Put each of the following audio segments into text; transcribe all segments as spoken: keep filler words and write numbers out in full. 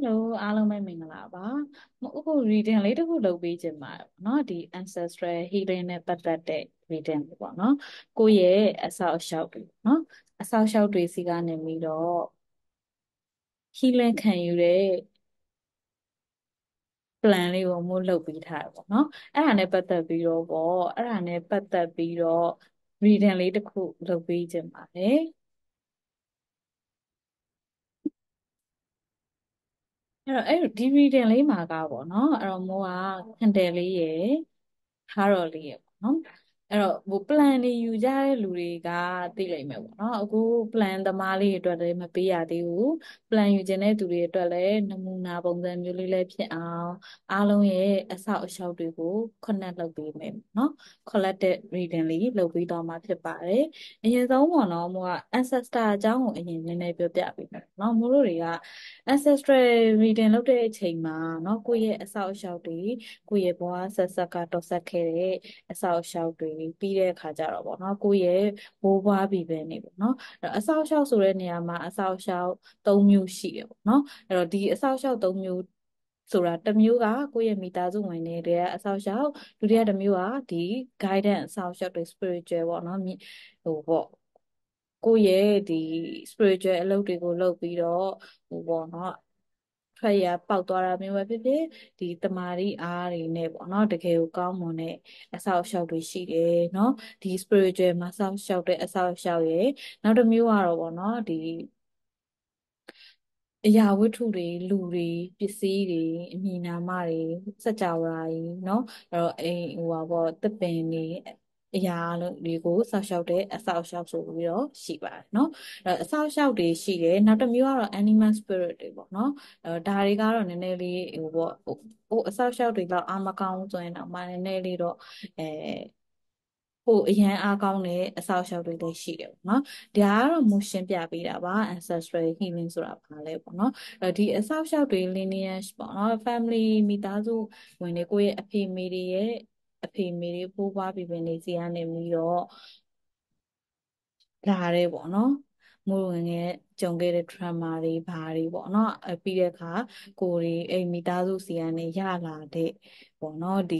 လို့အားလုံးပဲမင်္ဂလာပါအခု reading လေးတစ်ခုလုပ်ပေးခြင်းပါเนาะဒီ ancestral healing နဲ့ပတ်သက်တဲ့ reading လေးပေါ့เนาะကိုယ့်ရဲ့အဆောက်အအုံတွေเนาะအဆောက်အအုံတွေစီကနေပြီးတော့ healing ခံယူတဲ့ plan လေးကိုမို့လုပ်ပေးထားတယ်ပေါ့เนาะအဲ့ဒါနဲ့ပတ်သက်ပြီးတော့ပေါ့အဲ့ဒါနဲ့ပတ်သက်ပြီးတော့ reading လေးတစ်ခုလုပ်ပေးခြင်းပါတယ်အဲ့တော့အဲ့ဒီ reading လေးမှာကပေါ့နော်အဲ့တော့မိုးကခန္တယ်လေးရယ်ဟာတော်လေးရယ်ပေါ့နော်အဲ့တော့ဟို plan တွေယူကြတဲ့လူတွေကသိလိမ့်မယ်ပေါ့နော်အခု plan သမားလေးတွေအတွက်လည်းမပေးရသေးဘူး plan ယူခြင်းတဲ့သူတွေအတွက်လည်းနမူနာပုံစံမျိုးလေးလည်းဖြစ်အောင်အားလုံးရဲ့အဆောက်အအုံတွေကို connect လုပ်ပေးမယ်နော် collected reading လေးလုပ်ပေးတော့မှာဖြစ်ပါတယ်အရင်ဆုံးပေါ့နော်မိုးက ancestor အကြောင်းကိုအရင်နည်းနည်းပြောပြပေးမယ်နော်မိုးတို့တွေက ancestral reading လုပ်တဲ့အချိန်မှာเนาะကိုယ့်ရဲ့အဆောက်အအုံတွေကိုယ့်ရဲ့ဘဝဆက်ဆက်ကတော့ဆက်ခဲ့တဲ့အဆောက်အအုံတွေပြီးတဲ့အခါကျတော့ဗောနော်ကိုယ့်ရဲ့ဘိုးဘွားဘီဘင်နေပေါ့နော်အဲ့တော့အဆောက်အအုံဆိုတဲ့နေရာမှာအဆောက်အအုံသုံးမျိုးရှိတယ်ပေါ့နော်အဲ့တော့ဒီအဆောက်အအုံသုံးမျိုးဆိုတာတစ်မျိုးကကိုယ့်ရဲ့မိသားစုဝင်တွေတဲ့အဆောက်အအုံဒုတိယတစ်မျိုးကဒီ guidance အဆောက်အအုံတွေ spiritual ပေါ့နော်ဟိုပေါ့ကိုယ့်ရဲ့ဒီ spiritual အလုပ်တွေကိုလုပ်ပြီးတော့ဟိုပေါ့နော်ထွက်ရပေါက်သွားတာမျိုးပဲဖြစ်ဖြစ်ဒီတမာရီအားတွေနဲ့ပေါ့နော်တကယ်ကိုကောင်းမွန်တဲ့အဆောက်အအုံတွေရှိတယ်เนาะဒီ spiritual မှာဆောက်ရှောက်တဲ့အဆောက်အအုံရဲ့နောက်တစ်မျိုးကတော့ပေါ့နော်ဒီအရာဝတ္ထုတွေလူတွေပစ္စည်းတွေအမည်နာမတွေစကြဝဠာတွေเนาะအဲ့တော့အိမ်ဟိုပါပေါ့သစ်ပင်တွေအရာလို့တွေကိုစောက်ရှောက်တဲ့အဆောက်အအုံဆိုပြီးတော့ရှိပါတယ်เนาะအဲ့အဆောက်အအုံတွေရှိတယ်နောက်တစ်မျိုးကတော့ animal spirit တွေပေါ့เนาะအဲ့ဒါတွေကတော့နည်းနည်းလေးဟိုပေါ့ဟိုဟိုအဆောက်အအုံတွေတော့အာမကောင်းဆိုရင်တော့မှနည်းနည်းလေးတော့အဲဟိုအရန်အားကောင်းတဲ့အဆောက်အအုံတွေလည်းရှိတယ်ပေါ့နော်။ဒါကတော့မူရှင်းပြပေးတာပါ ancestral healing ဆိုတာဘာလဲပေါ့နော်။အဲဒီအဆောက်အအုံတွေ lineage ပေါ့နော် family မိသားစုဝင်တွေကိုယ့်ရဲ့အဖေမေတွေရဲ့အဖေမေတွေဘိုးဘွားဘီဘင်တွေစီကနေပြီးတော့လာတယ်ပေါ့နော်။မိုးဝင်ငယ်ကြုံခဲ့တဲ့ trauma တွေဘာတွေပေါ့နော်အပြီးတဲ့အခါကိုယ်တွေအိမ်မိသားစုစီကနေရလာတဲ့ပေါ့နော်ဒီ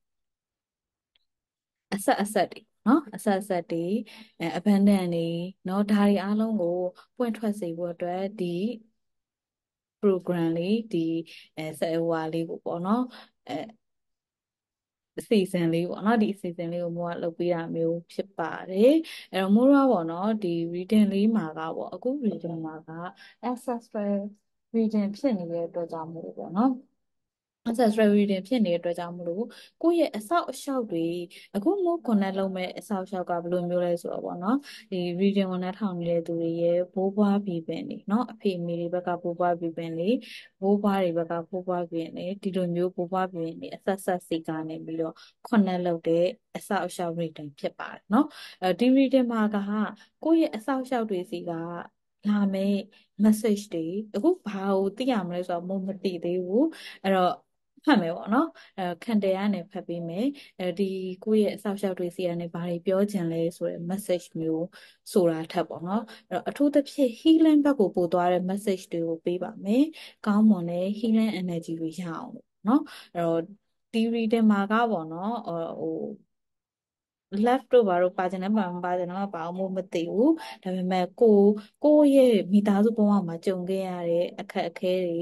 အဆက်အဆက်တွေနော်အဆက်အဆက်တွေအဲ abandon တွေနော်ဒါတွေအားလုံးကိုပွင့်ထွက်စေဖို့အတွက်ဒီ program လေးဒီအဲဆယ်ဟိုဟာလေးကိုပေါ့နော်အဲအစီအစဉ်လေးပေါ့နော်ဒီအစီအစဉ်လေးကိုမိုးကလုပ်ပေးတာမျိုးဖြစ်ပါတယ်အဲ့တော့မိုးကပေါ့နော်ဒီ reading လေးမှာကပေါ့အခု reading မှာက ancestral reading ဖြစ်နေတဲ့အတွက်ကြောင့်မို့လို့ပေါ့နော် ancestral reading ဖြစ်နေတဲ့အတွက်ကြောင့်မလို့ကိုယ့်ရဲ့အဆောက်အအုံတွေအခုမို့ connect လုပ်မဲ့အဆောက်အအုံကဘယ်လိုမျိုးလဲဆိုတော့ပေါ့နော်ဒီ reading ကိုနားထောင်နေတဲ့သူတွေရဲ့ဘိုးဘွားဘီပင်တွေเนาะအဖေအမေတွေဘက်ကဘိုးဘွားဘီပင်တွေဘိုးဘွားတွေဘက်ကဘိုးဘွားဘီပင်တွေဒီလိုမျိုးဘိုးဘွားဘီပင်တွေအဆက်ဆက်စီကနေပြီးတော့ connect လုပ်တဲ့အဆောက်အအုံ reading ဖြစ်ပါတယ်เนาะအဲဒီ reading မှာကကိုယ့်ရဲ့အဆောက်အအုံတွေစီကလာမယ့် message တွေအခုဘာကိုသိရမလဲဆိုတော့မမသိသေးဘူးအဲ့တော့ဖတ်မယ်ပေါ့နော်အဲခန်တယ်ကနေဖတ်ပေးမယ်အဲဒီကိုယ့်ရဲ့အဆောက်အအုံတွေစီကနေဘာတွေပြောချင်လဲဆိုတဲ့ message မျိုးဆိုတာထက်ပေါ့နော်အဲ့တော့အထူးသဖြင့် healing ဘက်ကိုပို့သွားတဲ့ message တွေကိုပေးပါမယ်ကောင်းမွန်တဲ့ healing energy တွေရအောင်နော်အဲ့တော့ဒီ reading မှာကပေါ့နော်ဟို left တို့ဘာလို့ပါချင်တယ်ပါမပါချင်တော့ပါအောင်မသိဘူးဒါပေမဲ့ကိုကိုယ့်ရဲ့မိသားစုဘဝမှာကြုံခဲ့ရတဲ့အခက်အခဲတွေ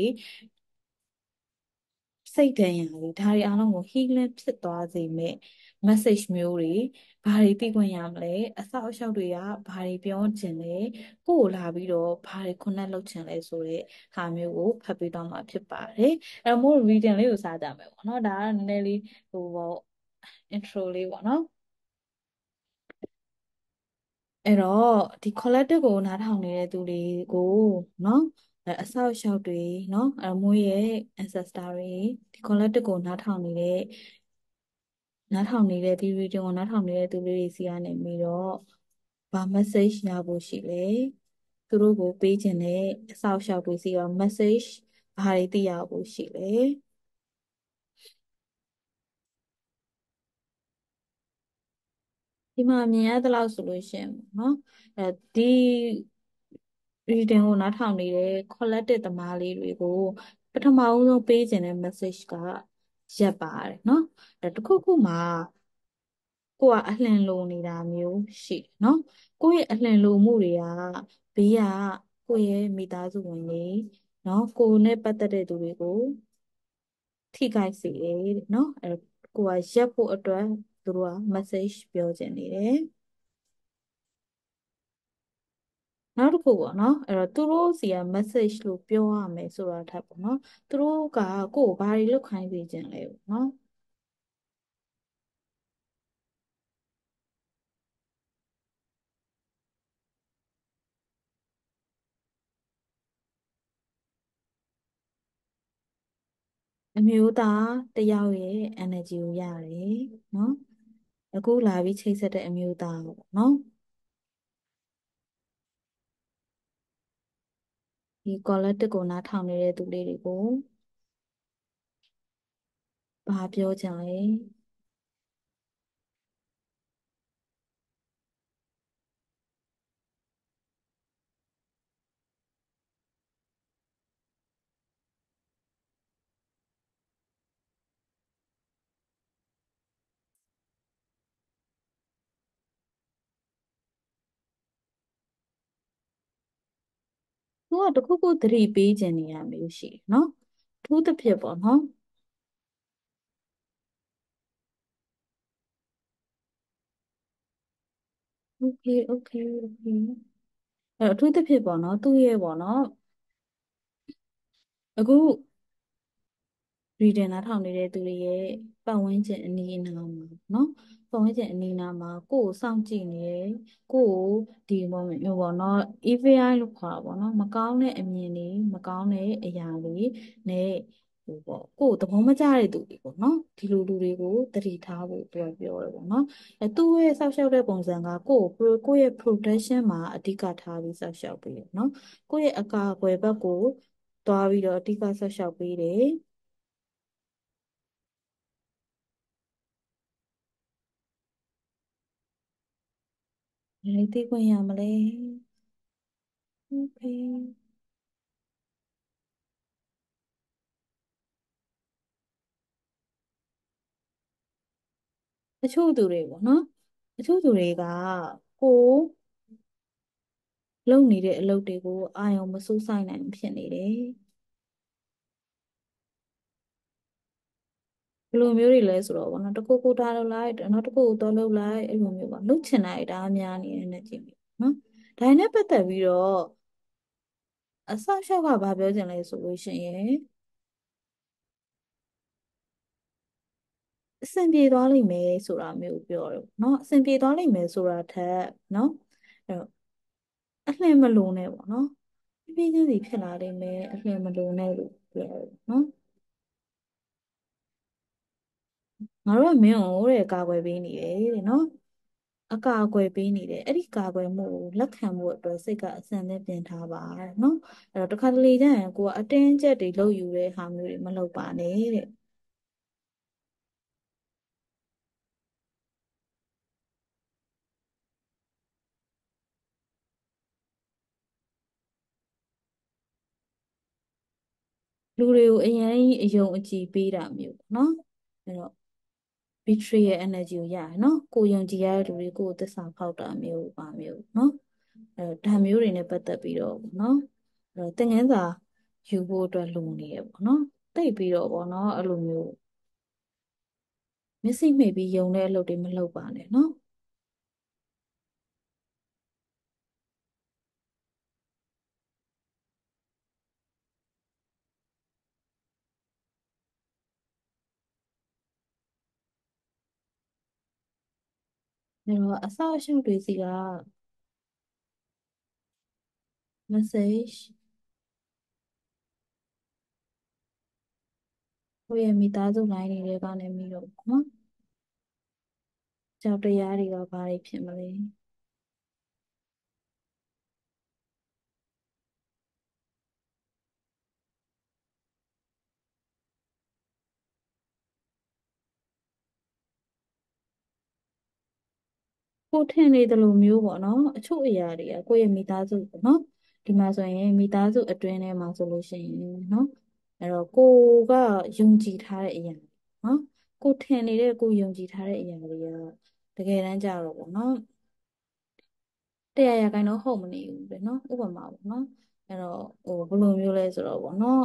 စိတ်ဒဏ်ရာတွေဒါတွေအားလုံးကို healing ဖြစ်သွားစေမဲ့ message မျိုးတွေဘာတွေသိခွင့်ရမလဲအဆောက်အအုံတွေကဘာတွေပြောချင်လဲကိုယ်ကိုလာပြီးတော့ဘာတွေ connect လုပ်ချင်လဲဆိုတဲ့ဟာမျိုးကိုဖတ်ပေးတော့မှာဖြစ်ပါတယ်အဲ့တော့မို့ reading လေးကိုစကြမယ်ပေါ့နော်ဒါကနည်းနည်းလေးဟိုပေါ့ intro လေးပေါ့နော်အဲ့တော့ဒီ collective ကိုနားထောင်နေတဲ့သူတွေကိုနော်အဲအဆောက်အအုံတွေနော်အဲမိုးရဲ့ ancestor တွေဒီ collective ကိုနားထောင်နေတဲ့နားထောင်နေတဲ့ဒီ reading ကိုနားထောင်နေတဲ့သူတွေစီကနေပြီးတော့ဘာ message ရဖို့ရှိလဲသူတို့ကိုပေးခြင်းတဲ့အဆောက်အအုံတွေစီရော message ဘာတွေသိရဖို့ရှိလဲဒီမှာမြင်ရသလောက်ဆိုလို့ရှိရင်နော်အဲဒီ reading ကိုနားထောင်နေတဲ့ collective သမားလေးတွေကိုပထမအဦးဆုံးပေးခြင်းတဲ့ message ကရက်ပါတယ်နော်အဲ့တခုခုမှာကိုကအလှန်လိုနေတာမျိုးရှိတယ်နော်ကိုယ့်ရဲ့အလှန်လိုမှုတွေကဘေးကကိုယ့်ရဲ့မိသားစုဝင်တွေနော်ကိုယ်နဲ့ပတ်သက်တဲ့သူတွေကိုထိခိုက်စေတယ်တဲ့နော်အဲ့ကိုကရက်ဖို့အတွက်သူတို့က message ပြောခြင်းနေတယ်နောက်တစ်ခုပေါ့နော်အဲ့တော့သူတို့စီက message လို့ပြောရမယ်ဆိုတာထပ်ပေါ့နော်သူတို့ကကိုယ်ကိုဘာတွေလုပ်ခိုင်းပေးခြင်းလဲပေါ့နော်အမျိုးသားတယောက်ရဲ့ energy ကိုရတယ်နော်အခုလာပြီးချိတ်ဆက်တဲ့အမျိုးသားပေါ့နော်ဒီ collective ကိုနားထောင်နေတဲ့သူလေးတွေကိုဘာပြောကြလဲသူကတခုခုသတိပေးခြင်းနေရမျိုးရှိတယ်နော်အထူးသဖြင့်ပေါ့နော် okay okay okay အဲ့တော့အထူးသဖြင့်ပေါ့နော်သူ့ရဲ့ပေါ့နော်အခု reading နားထောင်နေတဲ့သူတွေရဲ့ပတ်ဝန်းကျင်အနီးအနားမှာနော်ပတ်ဝန်းကျင်အနီးအနားမှာကိုယ့်ကိုစောင့်ကြည့်နေတယ်ကိုယ့်ကိုဒီ moment မျိုးပေါ့နော် evil eye လို့ခေါ်တာပေါ့နော်မကောင်းတဲ့အမြင်တွေမကောင်းတဲ့အရာတွေနဲ့ဟိုပေါ့ကိုယ့်ကိုသဘောမကျတဲ့သူတွေပေါ့နော်ဒီလိုလူတွေကိုသတိထားဖို့သူကပြောတယ်ပေါ့နော်အဲသူ့ရဲ့စောင့်ရှောက်တဲ့ပုံစံကကိုယ့်ကိုကိုယ့်ရဲ့ protection မှာအဓိကထားပြီးစောင့်ရှောက်ပေးတယ်နော်ကိုယ့်ရဲ့အကာအကွယ်ဘက်ကိုသွားပြီးတော့အဓိကဆောက်ရှောက်ပေးတယ်ဘယ်လိုသိခွင့်ရမလဲโอเคတချို့သူတွေပေါ့နော်တချို့သူတွေကကိုယ်လုပ်နေတဲ့အလုပ်တွေကိုအာရုံမစူးစိုက်နိုင်ဖြစ်နေတယ်ဘယ်လိုမျိုးတွေလဲဆိုတော့ဘောနော်တစ်ခုခုထားလုပ်လိုက်နောက်တစ်ခုခုတော့လုပ်လိုက်အဲ့လိုမျိုးပေါ့လုပ်ချင်တာတွေဒါအများနေတဲ့နဲ့ကြည့်ပြီနော်ဒါနဲ့ပတ်သက်ပြီးတော့အဆောက်အအုံကဘာပြောချင်လဲဆိုလို့ရှိရင်အဆင်ပြေသွားလိမ့်မယ်ဆိုတာမျိုးပြောတယ်เนาะအဆင်ပြေသွားလိမ့်မယ်ဆိုတာထက်เนาะအဲ့တော့အလှင်မလုံနဲ့ပေါ့နော်ဖြည်းဖြည်းချင်းစီဖြစ်လာလိမ့်မယ်အလှင်မလုံနဲ့လို့ပြောတယ်နော်ငါတို့ကမင်းကိုတဲ့ကာကွယ်ပေးနေတယ်တဲ့နော်အကာအကွယ်ပေးနေတယ်အဲ့ဒီကာကွယ်မှုကိုလက်ခံမှုအတွက်စိတ်ကအစံနဲ့ပြင်ထားပါတဲ့နော်အဲ့တော့တစ်ခါတလေကျရင်ကိုကအတင်းအကျပ်တွေလုပ်ယူတဲ့ဟာမျိုးတွေမလုပ်ပါနဲ့တဲ့လူတွေကိုအရင်အယုံအကြည်ပေးတာမျိုးပေါ့နော်အဲ့တော့ battery ရဲ့ energy ကိုရတယ်နော်ကိုယုံကြည်ရတဲ့လူတွေကိုယ်သစ္စာဖောက်တာမျိုးပါမျိုးနော်အဲဒါမျိုးတွေနဲ့ပတ်သက်ပြီးတော့ပေါ့နော်အဲသင်ခန်းစာယူဖို့အတွက်လိုနေရပေါ့နော်တိတ်ပြီးတော့ပေါ့နော်အဲ့လိုမျိုးမျက်စိမှိတ်ပြီးယုံတဲ့အလုပ်တွေမလုပ်ပါနဲ့နော်အဲတော့အဆောက်အအုံတွေစီက message ကိုယ့်ရဲ့မိသားစု line တွေကနေပြီးတော့ပေါ့နော်ကြောက်တရားတွေကဘာတွေဖြစ်မလဲကိုထင်နေတယ်လို့မျိုးပေါ့နော်အချို့အရာတွေကကိုယ့်ရဲ့မိသားစုပေါ့နော်ဒီမှာဆိုရင်မိသားစုအတွင်းထဲမှာဆိုလို့ရှိရင်နော်အဲ့တော့ကိုကယုံကြည်ထားတဲ့အရာနော်ကိုထင်နေတဲ့ကိုယုံကြည်ထားတဲ့အရာတွေကတကယ်တမ်းကျတော့ပေါ့နော်တရားရခိုင်တော့ဟုတ်မနေဘူးလေနော်ဥပမာပေါ့နော်အဲ့တော့ဟိုဘယ်လိုမျိုးလဲဆိုတော့ပေါ့နော်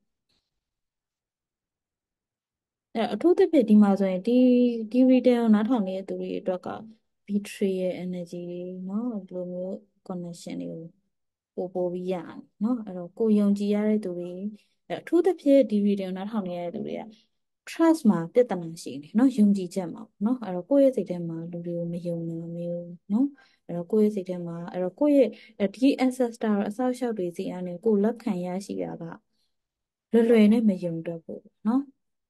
အဲ့တော့အထူးသဖြင့်ဒီမှာဆိုရင်ဒီဒီ reading ကိုနားထောင်နေတဲ့သူတွေအတွက်က betrayal energy တွေနော်ဒီလိုမျိုး connection တွေကိုပို့ပို့ပြီးရတယ်နော်အဲ့တော့ကိုယုံကြည်ရတဲ့သူတွေအဲ့အထူးသဖြင့်ဒီ reading ကိုနားထောင်နေတဲ့သူတွေက trust မှာပြဿနာရှိနေနော်ယုံကြည်ချက်မှာနော်အဲ့တော့ကိုယ့်ရဲ့စိတ်ထဲမှာလူတွေကိုမယုံနိုင်မျိုးနော်အဲ့တော့ကိုယ့်ရဲ့စိတ်ထဲမှာအဲ့တော့ကိုယ့်ရဲ့အဲ့ဒီ ancestor အဆောက်အအုံတွေစီအနေကိုယ်လက်ခံရရှိတာကလွယ်လွယ်နဲ့မယုံတတ်ဘူးနော်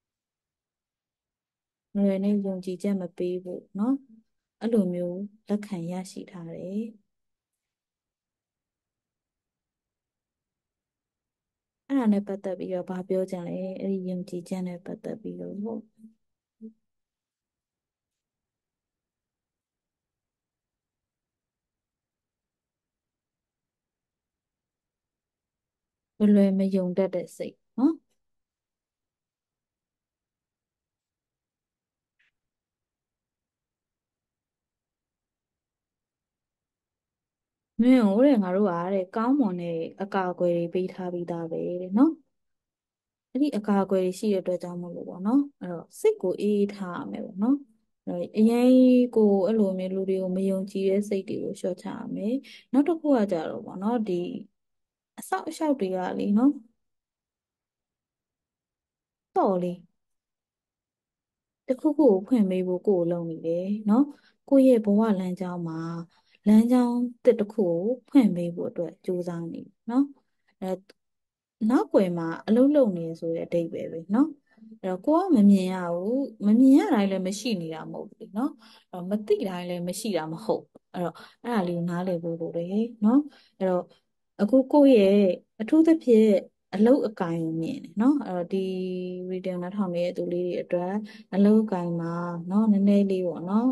လွယ်လွယ်နဲ့ယုံကြည်ချက်မပေးဘူးနော်အဲ့လိုမျိုးလက်ခံရရှိထားတယ်အဲ့ဒါနဲ့ပတ်သက်ပြီးတော့ဗာပြောချင်လဲအဲ့ဒီယုံကြည်ချက်နဲ့ပတ်သက်ပြီးတော့ဟုတ်လွယ်လွယ်မယုံတတ်တဲ့စိတ်နော်မင်းတို့တဲ့ငါတို့ကတဲ့ကောင်းမွန်တဲ့အကာအကွယ်တွေပေးထားပြီးသားပဲတဲ့နော်အဲ့ဒီအကာအကွယ်တွေရှိတဲ့အတွက်ကြောင့်မို့လို့ပေါ့နော်အဲ့တော့စိတ်ကိုအေးအေးထားရမယ်ပေါ့နော်အဲ့တော့အရင်ကိုအဲ့လိုမျိုးလူတွေကိုမယုံကြည်တဲ့စိတ်တွေကိုလျှော့ချရမယ်နောက်တစ်ခုကကြတော့ပေါ့နော်ဒီအဆောက်အအုံတွေကလေနော်တော့လေတခုခုကိုဖွင့်ပေးဖို့ကိုယ်လုံးနေတယ်နော်ကိုယ့်ရဲ့ဘဝလမ်းကြောင်းမှာလမ်းကြောင်းတစ်တစ်ခုကိုဖွင့်ပေးဖို့အတွက်ကြိုးစားနေနော်အဲနောက်ွယ်မှာအလုပ်လုပ်နေဆိုတဲ့အဓိပ္ပာယ်ပဲနော်အဲ့တော့ကိုကမမြင်ရဘူးမမြင်ရတိုင်းလည်းမရှိနေတာမဟုတ်ဘူးနော်အဲ့တော့မသိတိုင်းလည်းမရှိတာမဟုတ်ဘူးအဲ့တော့အဲ့ဒါလေးကိုနားလည်ဖို့လိုတယ်နော်အဲ့တော့အခုကိုယ့်ရဲ့အထူးသဖြင့်အလုပ်အကိုင်ကိုမြင်တယ်နော်အဲ့တော့ဒီ reading နားထောင်နေတဲ့သူလေးတွေအတွက်အလုပ်အကိုင်မှာနော်နည်းနည်းလေးပေါ့နော်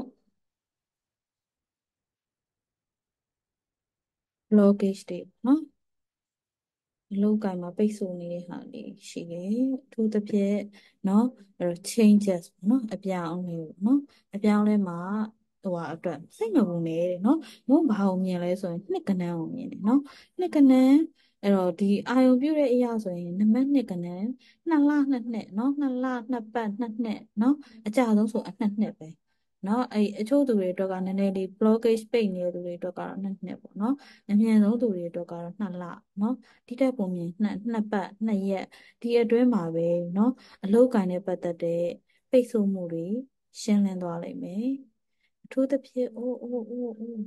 blockage တွေနော်အလုပ်ကိုင်မှာပိတ်ဆို့နေတဲ့ဟာတွေရှိတယ်အထူးသဖြင့်เนาะအဲ့တော့ changes ပေါ့နော်အပြောင်းအလဲပေါ့နော်အပြောင်းအလဲမှာဟိုဟာအတွက်စိတ်မပူနဲ့တဲ့နော်မုန်းဘာကိုမြင်လဲဆိုရင်နှစ်ကနန်းကိုမြင်တယ်နော်နှစ်ကနန်းအဲ့တော့ဒီအာယုံပြုတဲ့အရာဆိုရင်နံပါတ်နှစ်ကနန်းနှစ်လနှစ်နှစ်နော်နှစ်လနှစ်ပတ်နှစ်နှစ်နော်အကြဆုံးဆိုအနှစ်နှစ်ပဲနော်အဲ့အချို့သူတွေအတွက်ကနည်းနည်းလေး blockage ပိတ်နေတဲ့သူတွေအတွက်ကတော့နှစ်နှစ်ပေါ့နော်အမြန်ဆုံးသူတွေအတွက်ကတော့နှစ်လနော် ဒီတက်ပုံမြင်နှစ်နှစ်ပတ်နှစ်ရက်ဒီအတွင်းမှာပဲเนาะအလောက်ကန်နဲ့ပတ်သက်တဲ့ပိတ်ဆို့မှုတွေရှင်းလင်းသွားလိမ့်မယ်အထူးသဖြင့်အိုးအိုးအိုးအိုး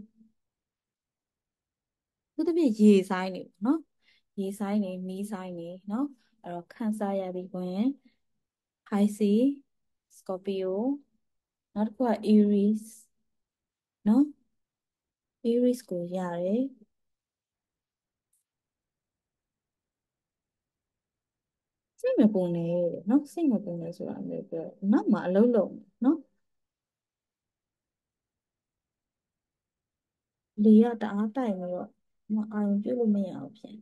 အထူးသဖြင့်ရေဆိုင်နေပေါ့နော်ရေဆိုင်နေမီးဆိုင်နေเนาะအဲ့တော့ခန်းစားရသည်တွင် Pisces Scorpio နောက်တစ်ခုက Aries เนาะ Aries ကိုရတယ်စိတ်မပူနဲ့တဲ့เนาะစိတ်မပူနဲ့ဆိုတာမျိုးပြောနောက်မှအလုံးလုံးเนาะလေကတအားတိုက်ပြီးတော့မအာရုံပြုလို့မရအောင်ဖြစ်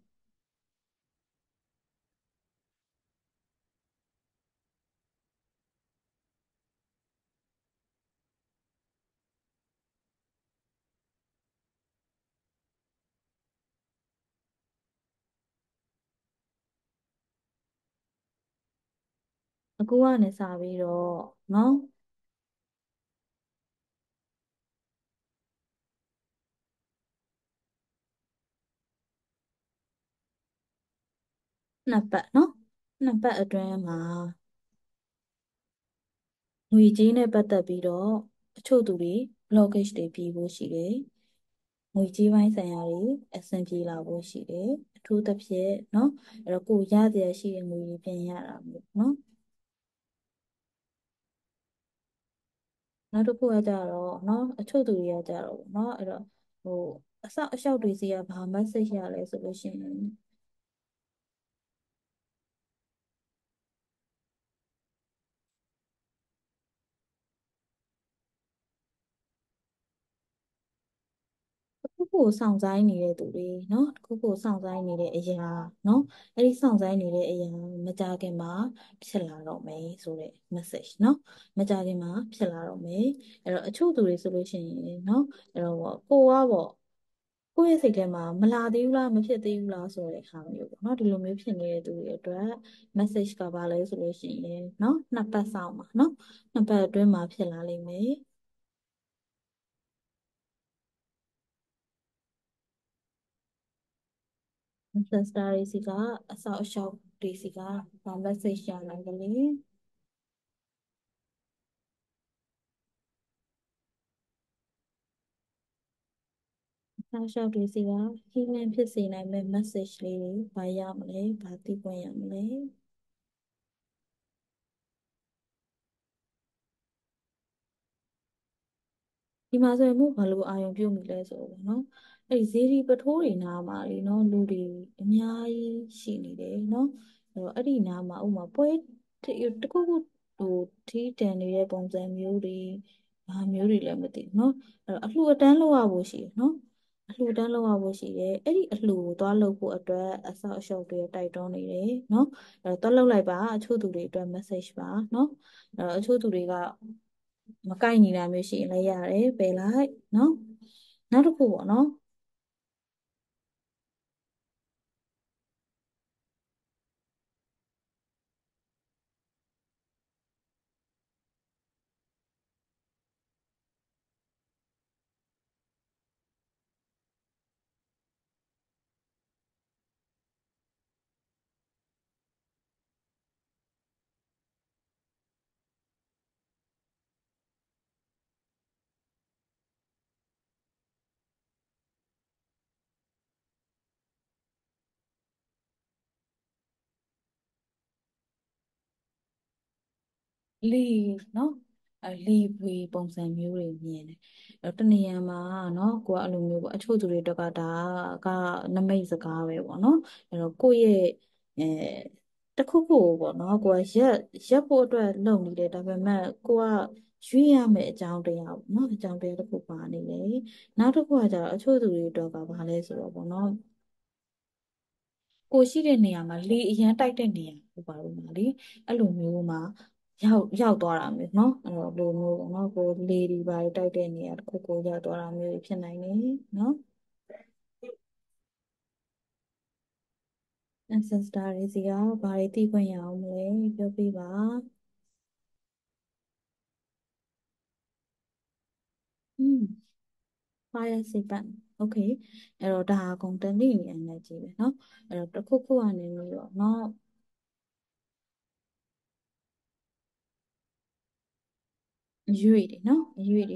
အခုကနေစပြီးတော့နော်နှစ်ပတ်နော်နှစ်ပတ်အတွင်းမှာငွေကြေးနဲ့ပတ်သက်ပြီးတော့အချို့သူတွေ blockage တွေပြီးဖို့ရှိတယ်ငွေကြေးပိုင်းဆိုင်ရာတွေအဆင်ပြေလာဖို့ရှိတယ်အထူးသဖြင့်နော်အဲ့တော့ကိုယ်ရစရာရှိတဲ့ငွေတွေပြန်ရတာမျိုးနော်နောက်တစ်ခုကကြတော့နော်အချို့သူတွေကကြတော့နော်အဲ့တော့ဟိုအဆောက်အအုံတွေစီကဘာ message ရလဲဆိုလို့ရှိရင်ကိုစောင့်ဆိုင်နေတဲ့သူတွေနော်တစ်ခုကိုစောင့်ဆိုင်နေတဲ့အရာနော်အဲ့ဒီစောင့်ဆိုင်နေတဲ့အရာမကြခင်မှာဖြစ်လာတော့မယ်ဆိုတဲ့ message နော်မကြခင်မှာဖြစ်လာတော့မယ်အဲ့တော့အချို့သူတွေဆိုလို့ရှိရင်နော်အဲ့တော့ကိုကပေါ့ကိုယ့်ရဲ့စိတ်ထဲမှာမလာသေးဘူးလားမဖြစ်သေးဘူးလားဆိုတဲ့ဟာမျိုးပေါ့နော်ဒီလိုမျိုးဖြစ်နေတဲ့သူတွေအတွက် message ကပါလဲဆိုလို့ရှိရင်နော်နှစ်ပတ်ဆောင်ပါနော်နှစ်ပတ်အတွင်းမှာဖြစ်လာလိမ့်မယ် ancestor တွေစီကအဆောက်အအုံတွေစီကဘာ message ရနိုင်ကြလဲအဆောက်အအုံတွေစီက healing ဖြစ်စေနိုင်မဲ့ message လေးတွေဘာရမလဲဘာသိခွင့်ရမလဲဒီမှာဆိုရင်မို့ဘာလို့အာရုံပြုမိလဲဆိုတော့เนาะအဲ့ဒီဇေဒီပထိုးတွေနားမှာလीเนาะလူတွေအများကြီးရှိနေတယ်เนาะအဲ့တော့အဲ့ဒီနားမှာဥပမာပွဲတစ်ခုခုဟိုထီးတန်နေတဲ့ပုံစံမျိုးတွေဘာမျိုးတွေလည်းမသိဘူးเนาะအဲ့တော့အလှူအတန်းလုပ်ရဖို့ရှိတယ်เนาะအလှူအတန်းလုပ်ရဖို့ရှိတယ်အဲ့ဒီအလှူကိုသွားလုပ်ဖို့အတွက်အဆောက်အအုံတွေတိုက်တွန်းနေတယ်เนาะအဲ့တော့သွားလုပ်လိုက်ပါအချို့သူတွေအတွက် message ပါเนาะအဲ့တော့အချို့သူတွေကမကိုက်ညီတာမျိုးရှိရင်လည်းရတယ်ပယ်လိုက်เนาะနောက်တစ်ခုပေါ့နော်လီနော်အဲလီပွေပုံစံမျိုးတွေမြင်တယ်အဲတနေရာမှာနော်ကိုကအဲ့လိုမျိုးပေါ့အချို့သူတွေတော့ကဒါကနမိတ်စကားပဲပေါ့နော်အဲ့တော့ကိုယ့်ရဲ့အဲတခုခုပေါ့နော်ကိုကရက်ရက်ဖို့အတွက်လုပ်နေတယ်ဒါပေမဲ့ကိုကရွေးရမယ့်အကြောင်းတရားပေါ့နော်အကြောင်းတရားတစ်ခုပါနေတယ်နောက်တစ်ခုကကျတော့အချို့သူတွေတော့ကဘာလဲဆိုတော့ပေါ့နော်ကိုရှိတဲ့နေရာမှာလေအရန်တိုက်တဲ့နေရာဟိုပါလို့မှာလေအဲ့လိုမျိုးမှာရောက်ရောက်သွားတာမျိုးเนาะအဲ့တော့လိုမျိုးပေါ့နော်ကိုလေဒီပါတိုက်တဲ့နေရာတစ်ခုကိုရောက်သွားတာမျိုးဖြစ်နိုင်တယ်เนาะ ancestor တွေစီကဘာတွေသိခွင့်ရအောင်မလဲပြောပြပါอืม fire sepan okay အဲ့တော့ဒါက content နေနေနေကြီးပဲเนาะအဲ့တော့တစ်ခုခုကနေပြီးတော့เนาะရွေတွေเนาะရွေတွေ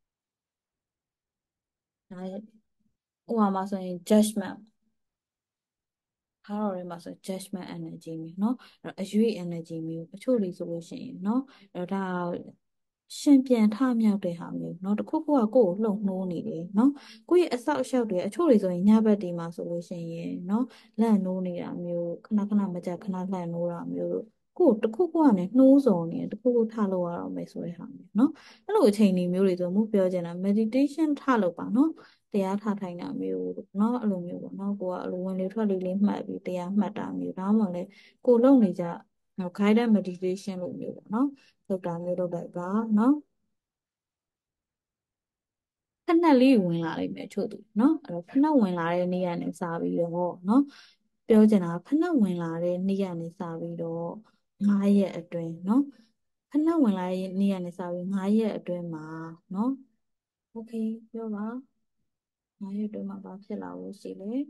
ဒါဟိုမှာဆိုရင် judgment ခါတော်ထဲမှာဆို judgment energy မျိုးเนาะအဲ့တော့အရွေ့ energy မျိုးအချို့တွေဆိုလို့ရှိရင်เนาะအဲ့တော့ဒါရှင်ပြန်ထမြောက်တဲ့ဟာမျိုးเนาะတခုခုကကိုယ့်ကိုလှုပ်နှိုးနေတယ်เนาะကိုယ့်ရဲ့အဆောက်အအုံတွေအချို့တွေဆိုရင်ညဘက်တွေမှာဆိုလို့ရှိရင်เนาะလန့်နှိုးနေတာမျိုးခဏခဏမကြခဏလန့်နှိုးတာမျိုးကိုယ်တခုခုကနေနှိုးဆော်နေတယ်တခုခုထလုပ်ရအောင်မယ်ဆိုတဲ့ဟာမျိုးเนาะအဲ့လိုအချိန်ဒီမျိုးတွေဆိုမှုပြောချင်တာ meditation ထလုပ်ပါเนาะတရားထားထိုင်တာမျိုးเนาะအဲ့လိုမျိုးပေါ့เนาะကိုကအဲ့လိုဝင်လေထွက်လေလေးမှတ်ပြီးတရားမှတ်တာမျိုးဒါမှမဟုတ်လေကိုလုပ်နေကြ guided meditation လို့မျိုးပေါ့เนาะလုပ်တာမျိုးလုပ်လိုက်ပါเนาะဖက်နှက်လေးဝင်လာလိမ့်မယ်ချို့သူเนาะအဲ့တော့ဖက်နှက်ဝင်လာတဲ့နေ့ကနေစပြီးတော့เนาะပြောချင်တာဖက်နှက်ဝင်လာတဲ့နေ့ကနေစပြီးတော့ငါးရက်အတွင်းเนาะဖက်နှက်ဝင်လာတဲ့နေ့ကနေစပြီးငါးရက်အတွင်းမှာเนาะโอเคပြောပါငါးရက်အတွင်းမှာဘာဖြစ်လာလို့ရှိလဲ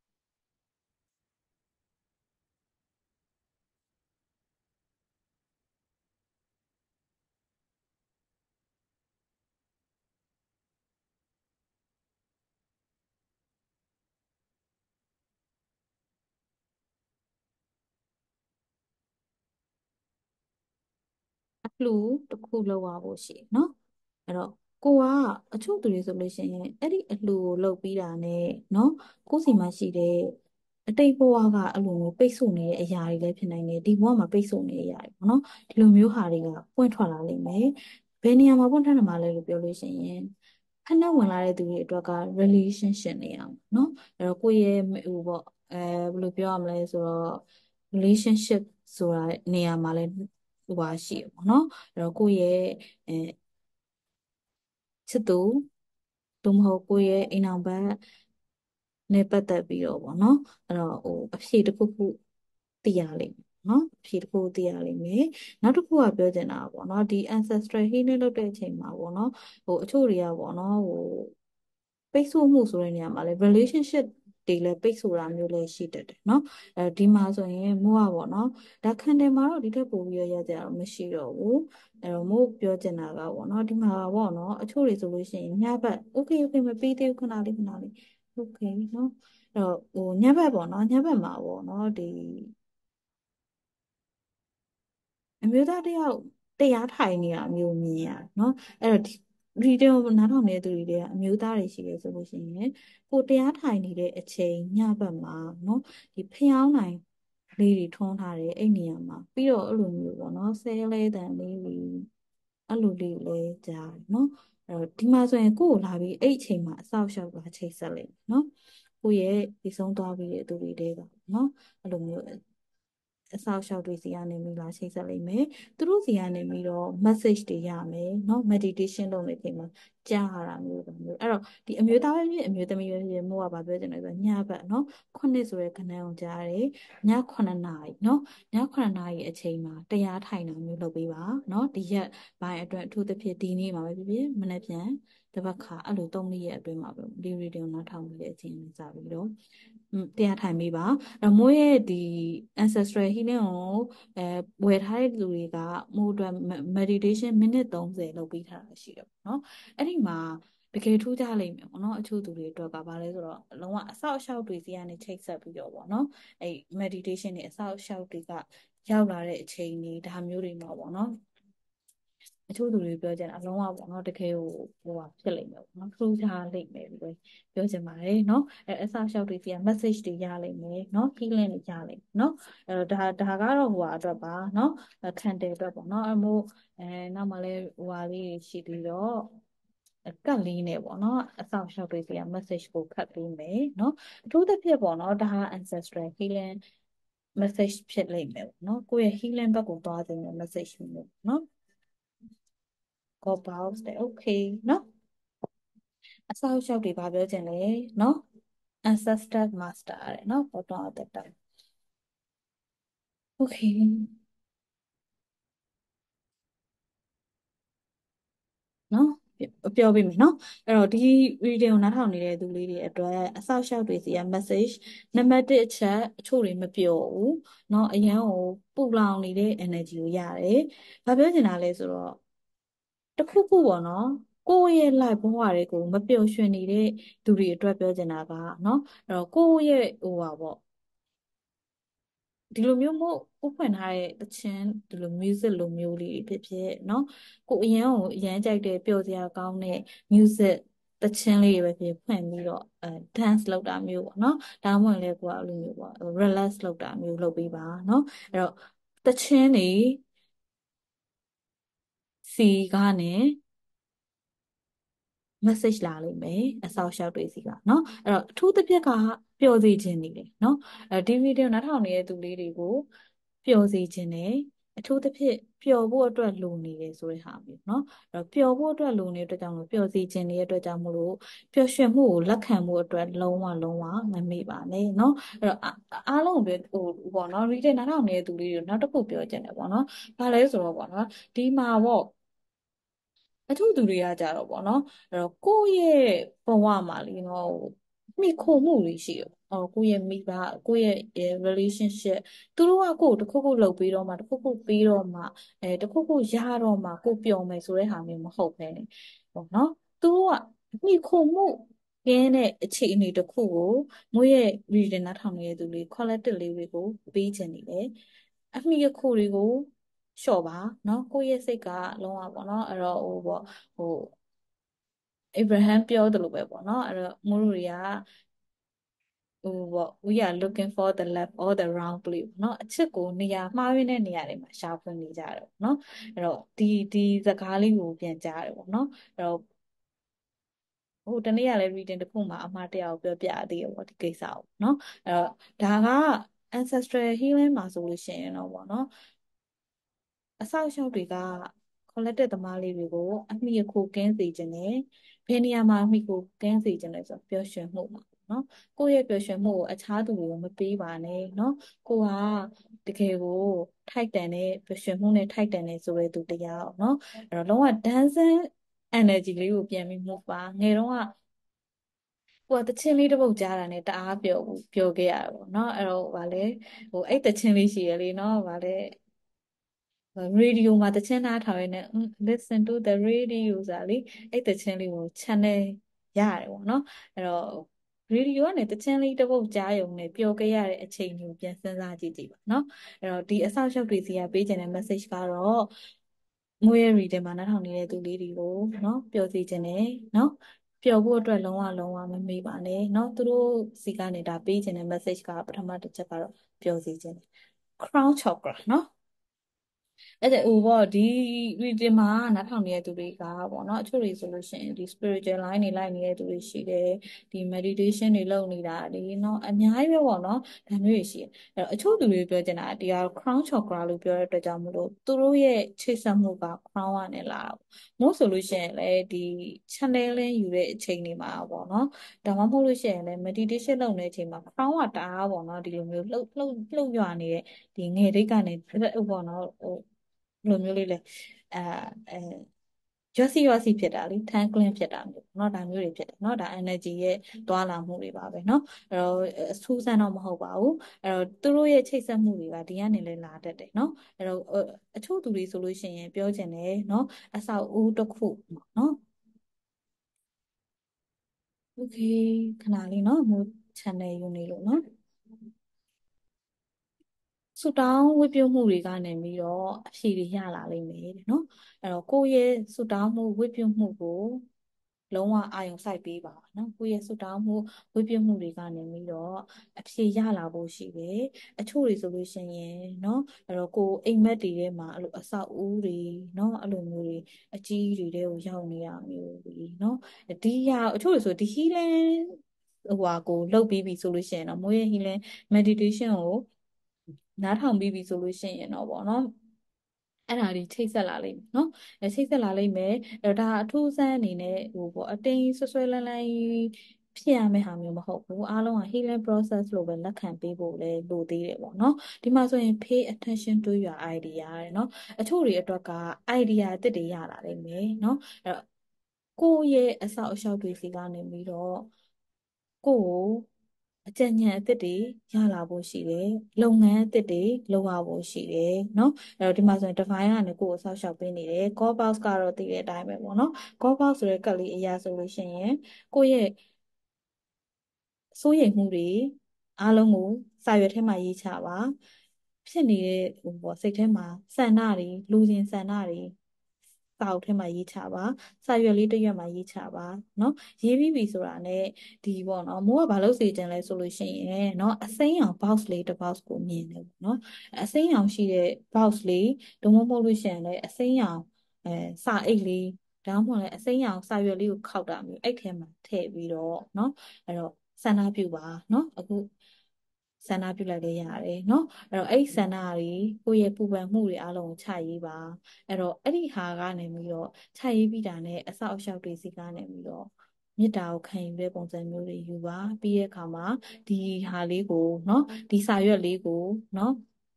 အလှူတစ်ခုလောက်ရဖို့ရှိเนาะ အဲ့တော့ကိုကအချို့သူတွေဆိုလို့ရှိရင်အဲ့ဒီအလှူကိုလုပ်ပြီးတာနဲ့เนาะကိုယ်စီမှာရှိတဲ့အတိတ်ဘဝကအဲ့လိုမျိုးပိတ်ဆို့နေတဲ့အရာတွေလည်းဖြစ်နိုင်တယ်ဒီဘဝမှာပိတ်ဆို့နေတဲ့အရာတွေပေါ့နော်ဒီလိုမျိုးဟာတွေကပွင့်ထွက်လာလိမ့်မယ်ဘယ်နေရာမှာပွင့်ထွက်လာမှာလဲလို့ပြောလို့ရှိရင်ဖနက်ဝင်လာတဲ့သူတွေအတွက်က relationship နေအောင်နော်အဲ့တော့ကိုယ့်ရဲ့ဟိုပေါ့အဲဘယ်လိုပြောရမလဲဆိုတော့ relationship ဆိုတာနေရာမှာလဲဟိုပါရှိရပေါ့နော်အဲ့တော့ကိုယ့်ရဲ့အဲချစ်သူသို့မဟုတ်ကိုယ့်ရဲ့အိမ်အောင်ဘက်နဲ့ပတ်သက်ပြီးတော့ပေါ့နော်အဲ့တော့ဟိုအဖြေတစ်ခုခုသိရလိမ့်မယ်နော်အဖြေတစ်ခုသိရလိမ့်မယ်နောက်တစ်ခုကပြောချင်တာပေါ့နော်ဒီ ancestral healing လုပ်တဲ့အချိန်မှာပေါ့နော်ဟိုအချို့တွေကပေါ့နော်ဟိုပိတ်ဆို့မှုဆိုတဲ့နေရာမှာလေ relationship တွေလည်းပိတ်ဆို့တာမျိုးလည်းရှိတတ်တယ်နော်အဲဒီမှာဆိုရင်မို့ကပေါ့နော်ဒါခံတယ်မှာတော့ဒီထက်ပိုပြီးရရကြတော့မရှိတော့ဘူးအဲ့တော့မို့ပြောချင်တာကပေါ့နော်ဒီမှာပေါ့နော်အချို့တွေဆိုလို့ရှိရင်ညဘက် okay okay မပြီးသေးဘူးခဏလေးခဏလေး okay နော်အဲ့တော့ဟိုညဘက်ပေါ့နော်ညဘက်မှာပေါ့နော်ဒီအမျိုးသားတယောက်တရားထိုင်နေတာမျိုးမြင်ရနော်အဲ့တော့ဒီရီတင်ကိုနားထောင်နေတဲ့သူတွေကအမျိုးသားတွေရှိတယ်ဆိုလို့ရှိရင်ကိုတရားထိုင်နေတဲ့အချိန်ညဘက်မှာနော်ဒီဖျောင်းနိုင်လေးတွေထွန်းထားတယ်အဲ့နေရာမှာပြီးတော့အဲ့လိုမျိုးပေါ့နော်ဆဲလဲတန်လေးတွေအဲ့လိုလေးလေးကြားတယ်နော်အဲ့တော့ဒီမှာဆိုရင်ကိုယ့်ကိုလာပြီးအဲ့အချိန်မှာအဆောက်အအုံလာချိတ်ဆက်လိုက်နော်ကိုယ့်ရဲ့ဒီဆုံးသွားပြီးတဲ့သူတွေတဲကနော်အဲ့လိုမျိုးအဆောက်အအုံတွေစီကနေမိလာချိတ်ဆက်လိုက်မယ်သူတို့စီကနေပြီးတော့ message တွေရမယ်เนาะ meditation လုပ်နေချိန်မှာကြားရတာမျိုးလိုမျိုးအဲ့တော့ဒီအမျိုးသားပဲဖြစ်အမျိုးသမီးပဲဖြစ်မို့ကဘာပြောချင်လဲဆိုတော့ညဘက်เนาะခုနှစ်ဆိုရဲခဏအောင်ကြားတယ်ညခုနှစ်နာရီเนาะညခုနှစ်နာရီအချိန်မှာတရားထိုင်တာမျိုးလုပ်ပေးပါเนาะဒီရက်ပိုင်းအတွက်အထူးသဖြင့်ဒီနေ့မှာပဲဖြစ်ဖြစ်မနေ့ပြန်တပတ်ခါအဲ့လိုသုံးလေးရက်အတွင်းမှာပဲဒီ reading ကိုနားထောင်ပြီးတဲ့အချိန်နဲ့စပြီးတော့อืมတရားထိုင်ပေးပါအဲ့မိုးရဲ့ဒီ ancestral healing ကိုအဲဝယ်ထားတဲ့လူတွေကမိုးအတွက် meditation မိနစ်သုံးဆယ်လုပ်ပြီးထားတာရှိတယ်ပေါ့နော်အဲ့ဒီမှာတကယ်ထူးခြားလိမ့်မယ်ပေါ့နော်အချို့သူတွေအတွက်ကဘာလဲဆိုတော့လုံးဝအဆောက်အအုံတွေစီကနေချိတ်ဆက်ပြီးတော့ပေါ့နော်အဲ့ meditation တွေအဆောက်အအုံတွေကရောက်လာတဲ့အချိန်တွေဒါမျိုးတွေမှာပေါ့နော်အချို့သူတွေပြောကြတာအလုံးဝပေါ့နော်တကယ်ဟိုဟိုပါဖြစ်လိမ့်မယ်ပေါ့နော်ထူးခြားလိမ့်မယ်လို့ပြောချင်ပါတယ်เนาะအဲအဆောက်အအုံတွေစီက message တွေရလိမ့်မယ်เนาะ healing တွေရလိမ့်မယ်เนาะအဲဒါဒါကတော့ဟိုဟာအတွက်ပါเนาะခံတယ်အတွက်ပေါ့เนาะအမို့အဲနောက်မှလည်းဟိုဟာလေးရှိပြီးတော့ကတ်လေးနဲ့ပေါ့နော်အဆောက်အအုံတွေစီက message ကိုခတ်ပေးမယ်เนาะအထူးသဖြင့်ပေါ့နော်ဒါဟာ ancestral healing message ဖြစ်လိမ့်မယ်ပေါ့နော်ကိုယ့်ရဲ့ healing ဘက်ကိုသွားတဲ့ message မျိုးเนาะ go box တဲ့ okay เนาะအဆောက်အအုံတွေဘာပြောချင်လဲเนาะ ancestor master တဲ့เนาะဘောတော့အသက်တာ okay နော်ပြောပြမယ်နော်အဲ့တော့ဒီ video နားထောင်နေတဲ့သူလေးတွေအတွက်အဆောက်အအုံတွေစီက message နံပါတ်တစ်အချက်အချို့တွေမပြောဘူးเนาะအရန်ကိုပူလောင်နေတဲ့ energy ကိုရတယ်။ဘာပြောချင်တာလဲဆိုတော့တခုခုပေါ့နော်ကိုယ့်ရဲ့ life ဘဝတွေကိုမပျော်ရွှင်နေတဲ့သူတွေအတွက်ပြောချင်တာကเนาะအဲ့တော့ကိုယ့်ရဲ့ဟိုပါပေါ့ဒီလိုမျိုးမို့ကိုဖွင့်ထားတဲ့တခြင်းဒီလို music လိုမျိုးလေးတွေဖြစ်ဖြစ်เนาะကိုအရန်ကိုအရန်ကြိုက်တဲ့ပျော်စရာကောင်းတဲ့ music တခြင်းလေးတွေပဲဖြစ်ဖွင့်ပြီးတော့အဲ dance လုပ်တာမျိုးပေါ့เนาะဒါမှမဟုတ်လည်းကိုကအဲ့လိုမျိုးပေါ့ relax လုပ်တာမျိုးလုပ်ပေးပါเนาะအဲ့တော့တခြင်းတွေစီကနေ message လာလိမ့်မယ်အဆောက်အအုံတွေစီကเนาะအဲ့တော့အထူးသဖြင့်ကပျော်စေခြင်းနေတယ်เนาะအဲဒီဗီဒီယိုနားထောင်နေတဲ့သူလေးတွေကိုပျော်စေခြင်းနဲ့အထူးသဖြင့်ပျော်ဖို့အတွက်လိုနေတယ်ဆိုတဲ့ဟာမျိုးเนาะအဲ့တော့ပျော်ဖို့အတွက်လိုနေတဲ့အတွက်ကြောင့်မလို့ပျော်စေခြင်းတဲ့အတွက်ကြောင့်မလို့ပျော်ရွှင်မှုကိုလက်ခံမှုအတွက်လုံးဝလုံးဝမမေ့ပါနဲ့เนาะအဲ့တော့အားလုံးကိုပြောဟိုပေါ့เนาะ reading နားထောင်နေတဲ့သူလေးတွေနောက်တစ်ခုပြောချင်တယ်ပေါ့เนาะဘာလဲဆိုတော့ပေါ့เนาะဒီမှာပေါ့အထူးသူတွေကကြတော့ပေါ့နော်အဲ့တော့ကိုယ့်ရဲ့ဘဝမှာလीနော်မိခိုမှုတွေရှိတယ်အော်ကိုယ့်ရဲ့မိဘကိုယ့်ရဲ့ relationship သူတို့ကကိုယ်တခုခုလုပ်ပြီးတော့မှတခုခုပြီးတော့မှအဲတခုခုရတော့မှကိုယ်ပျော်မယ်ဆိုတဲ့ဟာမျိုးမဟုတ်ပဲねပေါ့နော်သူတို့ကမိခိုမှုကင်းတဲ့အခြေအနေတစ်ခုကိုမွေးရဲ့ reading နားထောင်နေတဲ့သူတွေ collective လေးတွေကိုပေးချင်နေတယ်အမိအခိုတွေကိုလျှော့ပါเนาะကိုယ့်ရဲ့စိတ်ကလုံးဝပေါ့เนาะအဲ့တော့ဟိုပေါ့ဟို Abraham ပြောသလိုပဲပေါ့နော်အဲ့တော့မိုးတို့တွေကဟိုပေါ့ we are looking for the left or the wrong place ပေါ့နော်အချစ်ကိုနေရာမှားရင်းတဲ့နေရာတွေမှာရှာဖွေနေကြတယ်ပေါ့နော်အဲ့တော့ဒီဒီစကားလေးကိုပြန်ကြားတယ်ပေါ့နော်အဲ့တော့ဟိုတနေ့ကလည်း reading တစ်ခုမှာအမှားတရားကိုပြောပြရသေးတယ်ပေါ့ဒီကိစ္စကိုเนาะအဲ့တော့ဒါက ancestral healing မှာဆိုလို့ရှိရင်တော့ပေါ့နော်အဆောက်အအုံတွေက collective သမားလေးတွေကိုအမိအခိုကင်းစေခြင်းနဲ့ဘယ်နေရာမှာအမိကိုကင်းစေခြင်းလဲဆိုတော့ပျော်ရွှင်မှုမှာနော်ကိုယ့်ရဲ့ပျော်ရွှင်မှုကိုအခြားသူတွေကိုမပေးပါနဲ့နော်ကိုကတကယ်ကိုထိုက်တန်တဲ့ပျော်ရွှင်မှုနဲ့ထိုက်တန်တဲ့ဆိုတဲ့သူတရားအောင်နော်အဲ့တော့လုံးဝ dancing energy လေးကိုပြန်ပြီး move ပါငယ်တော့ကကိုကတချင်းလေးတစ်ပုတ်ကြားတာနဲ့တအားပျော်ဘူးပျော်ခဲ့ရတာပေါ့နော်အဲ့တော့ဗာလဲဟိုအဲ့တချင်းလေးရှိရလေနော်ဗာလဲရေဒီယိုမှာတချင်းနားထောင်ရင်းနဲ့ listen to the radio ဆိုတာလေအဲ့တချင်းလေးကို channel ရတယ်ပေါ့နော်အဲ့တော့ရေဒီယိုကနေတချင်းလေးတစ်ပုတ်ကြားရုံနဲ့ပျော်ခဲ့ရတဲ့အချိန်ကိုပြန်စဉ်းစားကြည့်ကြည့်ပါနော်အဲ့တော့ဒီအဆောက်အအုံတွေစီကပေးခြင်းတဲ့ message ကတော့ငွေရ reading မှာနားထောင်နေတဲ့သူလေးတွေကိုနော်ပျော်စေခြင်းနဲ့နော်ပျော်ဖို့အတွက်လုံးဝလုံးဝမမေ့ပါနဲ့เนาะသူတို့စီကနေဒါပေးခြင်းတဲ့ message ကပထမတစ်ချက်ကတော့ပျော်စေခြင်း crown chakra เนาะအဲ့ဒါဟိုပေါ့ဒီ reading မှာနားထောင်နေတဲ့သူတွေကပေါ့နော်အချို့တွေဆိုလို့ရှိရင်ဒီ spiritual line တွေလိုက်နေတဲ့သူတွေရှိတယ်ဒီ meditation တွေလုပ်နေတာဒီเนาะအများကြီးပဲပေါ့နော်ဒါမျိုးတွေရှိတယ်အဲ့တော့အချို့သူတွေပြောချင်တာဒီဟာ crown chakra လို့ပြောတဲ့အတွက်ကြောင့်မလို့သူတို့ရဲ့ချိတ်ဆက်မှုက crown ကနေလာတာမို့ဆိုလို့ရှိရင်လည်းဒီ channeling ယူတဲ့အချိန်တွေမှာပေါ့နော်ဒါမှမဟုတ်လို့ရှိရင်လည်း meditation လုပ်နေတဲ့အချိန်မှာ crown ကတအားပေါ့နော်ဒီလိုမျိုးလှုပ်လှုပ်လှုပ်ရွနေတဲ့ဒီငယ်တိတ်ကနေပေါ့နော်ဟိုလိုမျိုးလေးလေအဲအဲရွက်စီရွက်စီဖြစ်တာလေထန်းကလင်းဖြစ်တာမျိုးเนาะဒါမျိုးတွေဖြစ်တယ်เนาะဒါ energy ရဲ့တွာလာမှုတွေပါပဲเนาะအဲ့တော့အထူးဆန်းတော့မဟုတ်ပါဘူးအဲ့တော့သူတို့ရဲ့ချိတ်ဆက်မှုတွေကဒီကနေလဲလာတတ်တယ်เนาะအဲ့တော့အချို့သူတွေဆိုလို့ရှိရင်ပြောချင်တယ်เนาะအဆောက်အဦတစ်ခုเนาะโอเคခဏလေးเนาะမို့ channel ယူနေလို့เนาะဆူတောင်းဝတ်ပြုမှုတွေကနေပြီးတော့အဖြေတွေရလာလိမ့်မယ်တဲ့နော်အဲ့တော့ကိုယ့်ရဲ့ဆူတောင်းမှုဝတ်ပြုမှုကိုလုံးဝအာရုံစိုက်ပေးပါနော်ကိုယ့်ရဲ့ဆူတောင်းမှုဝတ်ပြုမှုတွေကနေပြီးတော့အဖြေရလာဖို့ရှိတယ်အချို့တွေဆိုလို့ရှိရင်နော်အဲ့တော့ကိုယ်အိမ်မက်တွေထဲမှာအဲ့လိုအဆောက်အဦတွေနော်အဲ့လိုမျိုးတွေအကြီးတွေတဲကိုရောက်နေရမျိုးတွေနော်ဒီဟာအချို့တွေဆိုဒီ healing ဟိုဟာကိုလုပ်ပြီးပြီဆိုလို့ရှိရင်တော့မိုးရဲ့ healing meditation ကိုနားထောင်ပြီးပြီဆိုလို့ရှိရင်တော့ဗောနော်အဲ့ဒါတွေချိတ်ဆက်လာလိမ့်မယ်နော်အဲချိတ်ဆက်လာလိမ့်မယ်အဲ့ဒါအထူးဆန်းအနေနဲ့ဟိုပေါ့အတင်းဆွဆွဲလန်းလန်းဖြစ်ရမယ့်ဟာမျိုးမဟုတ်ဘူးအားလုံးက healing process လို့ပဲလက်ခံပေးဖို့လဲလိုသေးတယ်ပေါ့နော်ဒီမှာဆိုရင် pay attention to your idea တဲ့နော်အချို့တွေအတွက်က idea အသစ်တွေရလာလိမ့်မယ်နော်အဲ့တော့ကိုယ့်ရဲ့အဆောက်အအုံတွေစီကနေပြီးတော့ကိုယ့်ကိုအကြံဉာဏ်အသစ်တွေရလာဖို့ရှိတယ်လုပ်ငန်းအသစ်တွေလုပ်ရဖို့ရှိတယ်เนาะအဲ့တော့ဒီမှာဆိုရင် divine ကနေကိုယ့်ကိုဆောက်ရှောက်ပေးနေတယ် core box ကတော့သိတဲ့အတိုင်းပဲပေါ့နော် core box ဆိုတဲ့ကတ်လေးအရာဆိုလို့ရှိရင်ကိုယ့်ရဲ့စိုးရိမ်မှုတွေအားလုံးကိုစာရွက်ထဲမှာရေးချပါဖြစ်နေတဲ့ဟိုပေါ့စိတ်ထဲမှာဆန္ဒတွေလူချင်းဆန္ဒတွေစာအုပ်ထဲမှာရေးချပါစာရွက်လေးတစ်ရွက်မှာရေးချပါเนาะရေးပြီးပြီဆိုတာနဲ့ဒီပေါ့နော်မိုးကဘာလို့စေချင်လဲဆိုလို့ရှိရင်เนาะအစိမ်းရောင် box လေးတစ် box ကိုမြင်တယ်ပေါ့နော်အစိမ်းရောင်ရှိတဲ့ box လေးဒုံမမဟုတ်လို့ရှိရင်လည်းအစိမ်းရောင်အဲစာအိတ်လေးဒါမှမဟုတ်လည်းအစိမ်းရောင်စာရွက်လေးကိုခောက်တာမျိုးအဲ့ထဲမှာထည့်ပြီးတော့เนาะအဲ့တော့ဆန္ဒပြုပါเนาะအခုဆန္ဒပြုလိုက်လည်းရတယ်เนาะအဲ့တော့အဲ့ဒီဆန္ဒတွေကိုယ့်ရဲ့ပူပန်မှုတွေအားလုံးကိုချရေးပါအဲ့တော့အဲ့ဒီဟာကနေပြီးတော့ချရေးပြီးတာနဲ့အဆောက်အအုံတွေစီကနေပြီးတော့မေတ္တာကိုခံယူတဲ့ပုံစံမျိုးတွေယူပါပြီးတဲ့အခါမှာဒီဟာလေးကိုเนาะဒီစာရွက်လေးကိုเนาะ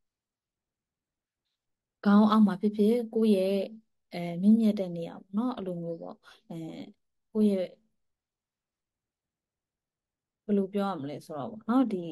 ခေါင်းအောက်မှာဖြစ်ဖြစ်ကိုယ့်ရဲ့အဲမြင့်မြတ်တဲ့နေရာပေါ့เนาะအဲ့လိုမျိုးပေါ့အဲကိုယ့်ရဲ့ဘယ်လိုပြောရမလဲဆိုတော့ပေါ့เนาะဒီ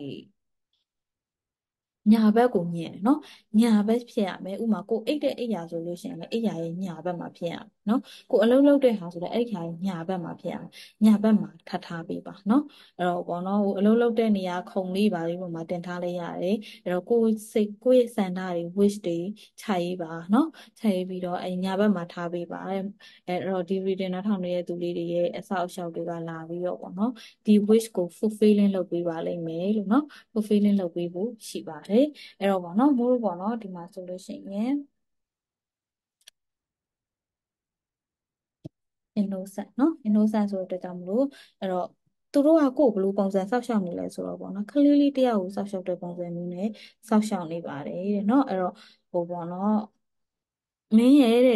ညာဘက်ကိုမြင်တယ်နော်ညာဘက်ဖြစ်ရမယ်ဥမာကိုအိတ်တဲ့အိတ်ရာဆိုလို့ရှိရင်လည်းအိတ်ရာရဲ့ညာဘက်မှာဖြစ်ရမယ်နော်ကိုအလုံးလုံးတဲ့ဟာဆိုလည်းအဲ့ဒီဟာရဲ့ညာဘက်မှာဖြစ်ရမယ်ညာဘက်မှာထပ်ထားပေးပါနော်အဲ့တော့ဘောနော်ဟိုအလုံးလုံးတဲ့နေရာခုံလေးပါလေးပေါ်မှာတင်ထားလိုက်ရတယ်အဲ့တော့ကိုစိတ်ကိုရဲ့စန္ဒတွေ wish တွေခြိုက်ရေးပါနော်ခြိုက်ရေးပြီးတော့အဲ့ညာဘက်မှာထားပေးပါအဲ့တော့ဒီ reading နားထောင်နေတဲ့သူလေးတွေရဲ့အဆောက်အအုံတွေကလာပြီးတော့ပေါ့နော်ဒီ wish ကို fulfilling လုပ်ပေးပါလိမ့်မယ်လို့နော် fulfilling လုပ်ပေးဖို့ရှိပါတယ်အဲ့တော့ပေါ့နော်မိုးလို့ပေါ့နော်ဒီမှာဆိုလို့ရှိရင် innocent เนาะ innocent ဆိုတဲ့အတွက်ကြောင့်မလို့အဲ့တော့သူတို့ကကိုယ်ဘယ်လိုပုံစံစောက်ရှောက်နေလဲဆိုတော့ပေါ့နော်ကလေးလေးတယောက်ကိုစောက်ရှောက်တဲ့ပုံစံမျိုးနဲ့စောက်ရှောက်နေပါတယ်တဲ့เนาะအဲ့တော့ဟိုပေါ့နော်မင်းရဲ့တဲ့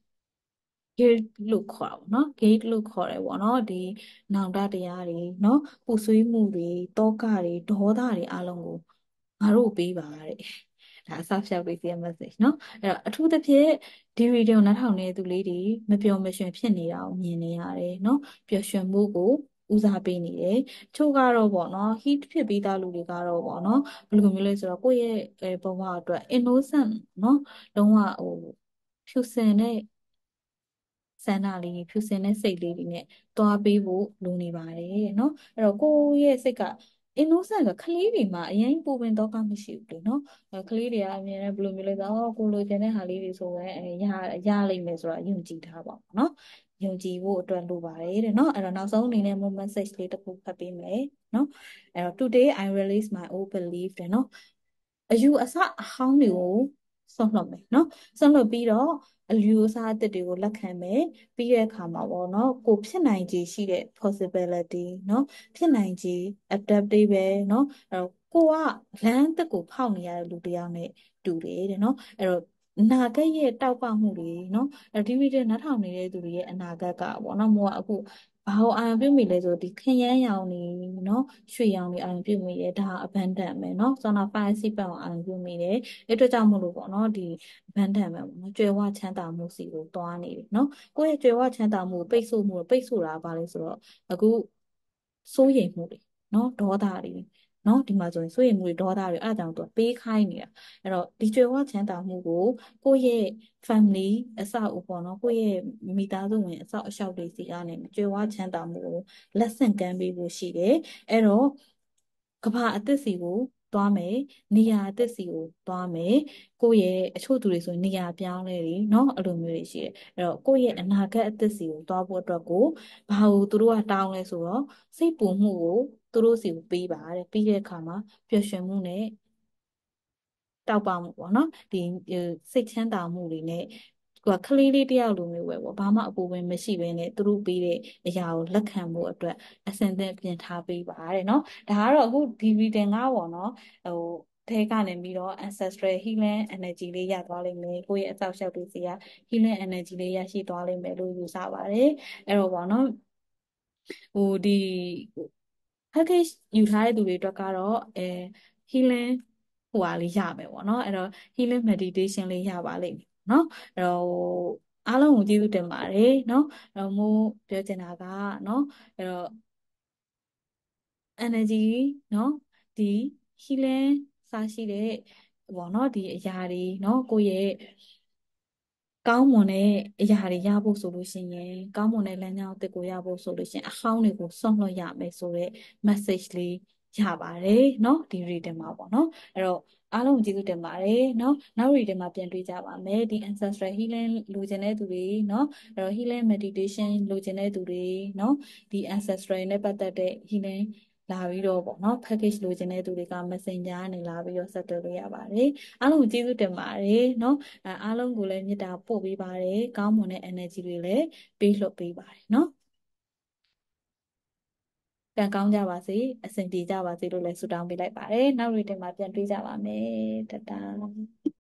gate လို့ခေါ်တာပေါ့နော် gate လို့ခေါ်တယ်ပေါ့နော်ဒီနောင်တတရားတွေเนาะပူဆွေးမှုတွေတောကတွေဒေါသတွေအလုံးကိုငါတို့ပေးပါတဲ့ဒါအဆောက်အအုံတွေစီရဲ့ message เนาะအဲ့တော့အထူးသဖြင့်ဒီဗီဒီယိုနားထောင်နေတဲ့သူလေးတွေမပျော်မရွှင်ဖြစ်နေတာကိုမြင်နေရတယ်เนาะပျော်ရွှင်မှုကိုဦးစားပေးနေတယ်ချို့ကတော့ပေါ့နော် heat ဖြစ်ပြီးသားလူတွေကတော့ပေါ့နော်ဘယ်လိုမျိုးလဲဆိုတော့ကိုယ့်ရဲ့ဘဝအတွက် innocent เนาะလုံးဝဟိုဖြူစင်တဲ့ဆန္ဒလေးဖြူစင်တဲ့စိတ်လေးတွေနဲ့တွားပေးဖို့လိုနေပါတယ်တဲ့เนาะအဲ့တော့ကိုယ့်ရဲ့စိတ်က innocent ကကလေးတွေမှာအရင်ပူပင်တော့ကမရှိဘူးလေเนาะကလေးတွေကအမြင်နဲ့ဘယ်လိုမျိုးလဲဆိုတော့ကိုလိုချင်တဲ့ဟာလေးတွေဆိုရင်အဲရရလိမ့်မယ်ဆိုတာယုံကြည်ထားပါဘောเนาะယုံကြည်ဖို့အတွက်လိုပါတယ်တဲ့เนาะအဲ့တော့နောက်ဆုံးအနေနဲ့ message လေးတစ်ခုဖတ်ပေးမယ်เนาะအဲ့တော့ today I release my old belief တဲ့เนาะအယူအဆအဟောင်းတွေကိုဆုံးလွှတ်မယ်เนาะဆုံးလွှတ်ပြီးတော့အယူအဆအသစ်တွေကိုလက်ခံမယ်ပြီးတဲ့အခါမှာပေါ့နော်ကိုဖြစ်နိုင်ခြေရှိတဲ့ possibility เนาะဖြစ်နိုင်ခြေ adaptive ပဲเนาะအဲ့တော့ကိုကလမ်းတစ်ကိုဖောက်နေရတဲ့လူတစ်ယောက်နဲ့တူတယ်တဲ့เนาะအဲ့တော့အနာဂတ်ရဲ့တောက်ပမှုတွေเนาะအဲ့ဒီဗီဒီယိုနားထောင်နေတဲ့သူတွေရဲ့အနာဂတ်ကပေါ့နော်မို့ကအခုဘာလို့အာရုံပြုမိလဲဆိုဒီခရမ်းရောင်နေเนาะရွှေရောင်နေအာရုံပြုမိတယ်ဒါ abundant ပဲเนาะဇောနာပိုင်းစိပတ်အောင်အာရုံပြုမိတယ်အဲ့အတွက်ကြောင့်မလို့ပေါ့နော်ဒီ abundant ပဲပေါ့နော်ကြွယ်ဝချမ်းသာမှုစီကိုတွားနေတယ်เนาะကိုယ့်ရဲ့ကြွယ်ဝချမ်းသာမှုကိုပိတ်ဆို့မှုပိတ်ဆို့တာဘာလဲဆိုတော့အခုစိုးရိမ်မှုတွေเนาะဒေါသတွေเนาะဒီမှာဆိုရင်စိုးရိမ်မှုတွေဒေါသတွေအဲ့ဒါကြောင့်သူကပေးခိုင်းနေတာအဲ့တော့ဒီကြွယ်ဝချမ်းသာမှုကိုကိုယ့်ရဲ့ family အစအုပ်ပေါ့နော်ကိုယ့်ရဲ့မိသားစုဝင်အစအရှောက်တွေစီကနေကြွယ်ဝချမ်းသာမှုကိုလက်ဆင့်ကမ်းပေးဖို့ရှိတယ်အဲ့တော့ကဘာအသစ်စီကိုသွားမယ်နေရာအသစ်စီကိုသွားမယ်ကိုယ့်ရဲ့အချို့သူတွေဆိုရင်နေရာပြောင်းလဲတွေเนาะအဲ့လိုမျိုးတွေရှိတယ်အဲ့တော့ကိုယ့်ရဲ့အနာဂတ်အသစ်စီကိုသွားဖို့အတွက်ကိုဘာလို့သူတို့ကတောင်းလဲဆိုတော့စိတ်ပူမှုကိုသူတို့စီကိုပေးပါတဲ့ပြီးတဲ့အခါမှာပျော်ရွှင်မှုနဲ့တောက်ပမှုပေါ့နော်ဒီစိတ်ချမ်းသာမှုတွေနဲ့သူကကလေးလေးတယောက်လိုမျိုးပဲပေါ့ဘာမှအပူပင်မရှိဘဲနဲ့သူတို့ပေးတဲ့အရာကိုလက်ခံဖို့အတွက်အစင်သင့်ပြင်ထားပေးပါတဲ့เนาะဒါကတော့အခုဒီဗီဒီယိုကပေါ့နော်ဟိုထဲကနေပြီးတော့ ancestral healing energy လေးရသွားလိမ့်မယ်ကိုယ့်ရဲ့အသောက်အယှက်တွေစီက healing energy လေးရရှိသွားလိမ့်မယ်လို့ယူဆပါတယ်အဲ့တော့ပေါ့နော်ဟိုဒီ package ယူထားတဲ့သူတွေအတွက်ကတော့အဲ healing ဟိုဟာလေးရမယ်ပေါ့နော်အဲ့တော့ healing meditation လေးရပါလိမ့်မယ်နော်အဲ့တော့အားလုံးကိုကျေးဇူးတင်ပါတယ်နော်အဲ့တော့မို့ပြောချင်တာကနော်အဲ့တော့ energy เนาะဒီ healing စားရှိတဲ့ဘောเนาะဒီအရာတွေเนาะကိုယ့်ရဲ့ကောင်းမွန်တဲ့အရာတွေရဖို့ဆိုလို့ရှိရင်ကောင်းမွန်တဲ့လမ်းကြောင်းအသစ်ကိုရဖို့ဆိုလို့ရှိရင်အဟောင်းတွေကိုစွန့်လွှတ်ရမယ်ဆိုတဲ့ message လေးရပါတယ်เนาะဒီ reading မှာပေါ့เนาะအဲ့တော့အားလုံးကိုကျေးဇူးတင်ပါတယ်เนาะနောက် reading မှာပြန်တွေ့ကြပါမယ်ဒီ ancestral healing လိုချင်တဲ့သူတွေเนาะအဲ့တော့ healing meditation လိုချင်တဲ့သူတွေเนาะဒီ ancestral နဲ့ပတ်သက်တဲ့ healing လာပြီးတော့ပေါ့နော် package လိုချင်တဲ့သူတွေက messenger ကနေလာပြီးတော့ဆက်သွယ်လို့ရပါတယ်အားလုံးကိုကျေးဇူးတင်ပါတယ်เนาะအဲအားလုံးကိုလည်းမေတ္တာပို့ပေးပါတယ်ကောင်းမွန်တဲ့ energy တွေလည်းပေးလွှတ်ပေးပါတယ်เนาะကံကောင်းကြပါစေအဆင်ပြေကြပါစေလို့လည်းဆုတောင်းပေးလိုက်ပါတယ်နောက် reading မှာပြန်တွေ့ကြပါမယ်တတား